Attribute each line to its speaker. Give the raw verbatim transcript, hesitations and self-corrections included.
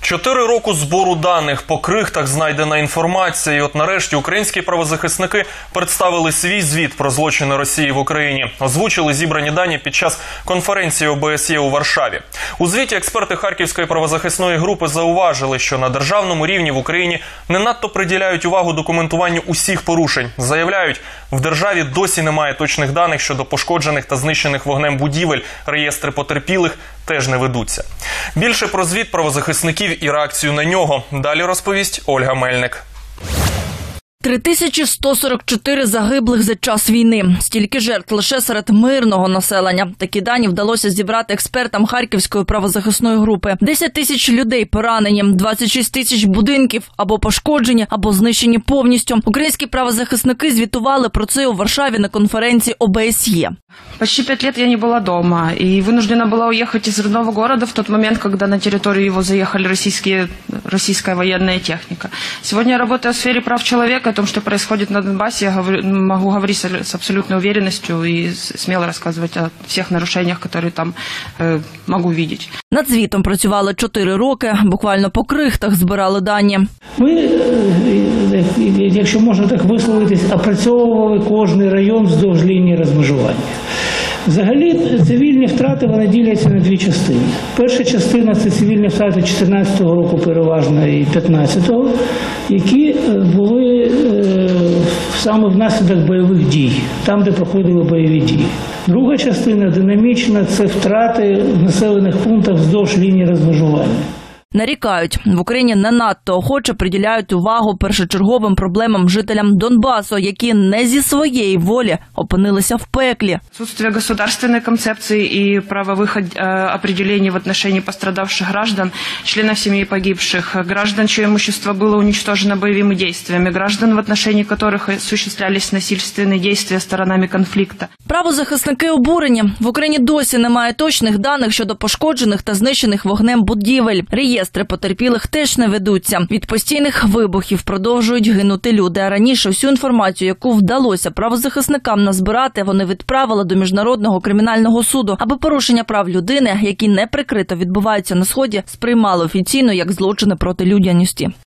Speaker 1: Чотири роки збору даних, по крихтах знайдена інформація. І от нарешті українські правозахисники представили свій звіт про злочини Росії в Україні. Озвучили зібрані дані під час конференції О Б С Є у Варшаві. У звіті експерти Харківської правозахисної групи зауважили, що на державному рівні в Україні не надто приділяють увагу документуванню усіх порушень. Заявляють, в державі досі немає точних даних щодо пошкоджених та знищених вогнем будівель, реєстри потерпілих теж не ведуться. Більше про звіт правозахисників і реакцію на нього далі розповість Ольга Мельник.
Speaker 2: три тисячі сто сорок чотири загиблих за час війни. Стільки жертв лише серед мирного населення. Такі дані вдалося зібрати експертам Харківської правозахисної групи. десять тисяч людей поранені, двадцять шість тисяч будинків або пошкоджені, або знищені повністю. Українські правозахисники звітували про це у Варшаві на конференції О Б С Є.
Speaker 3: Почти пять лет я не была дома и вынуждена была уехать из родного города в тот момент, когда на территорию его заехали российские, российская военная техника. Сегодня я работаю в сфере прав человека. О том, что происходит на Донбассе, я говорю, могу говорить с абсолютной уверенностью и смело рассказывать о всех нарушениях, которые там э, могу видеть.
Speaker 2: Над звітом працювали чотири роки, буквально по крихтах збирали дані.
Speaker 4: Ми, якщо можна так висловитись, опрацьовували кожний район вздовж лінії розмежування. Взагалі, цивільні втрати вони діляться на дві частини. Перша частина – це цивільні втрати чотирнадцятого року переважно і п'ятнадцятого, які були е, саме внаслідок бойових дій, там, де проходили бойові дії. Друга частина, динамічна, це втрати в населених пунктах вздовж лінії розмежування.
Speaker 2: Нарікають, в Україні не надто охоче приділяють увагу першочерговим проблемам жителям Донбасу, які не зі своєї волі опинилися в пеклі.
Speaker 3: Отсутствие государственной концепции и правовых э, определений в отношении пострадавших граждан, членов семей погибших, граждан, чье имущество было уничтожено боевыми действиями, граждан, в отношении которых осуществлялись насильственные действия сторонами конфликта.
Speaker 2: Правозахисники обурені. В Україні досі немає точних даних щодо пошкоджених та знищених вогнем будівель. Реєстри потерпілих теж не ведуться. Від постійних вибухів продовжують гинути люди. А раніше всю інформацію, яку вдалося правозахисникам назбирати, вони відправили до Міжнародного кримінального суду, аби порушення прав людини, які неприкрито відбуваються на Сході, сприймали офіційно як злочини проти людяності.